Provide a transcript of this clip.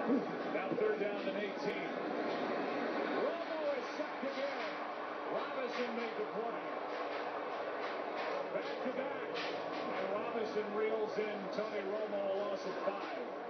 Now third down and 18. Romo is sacked again. Robinson made the play. Back to back. And Robinson reels in Tony Romo, a loss of 5.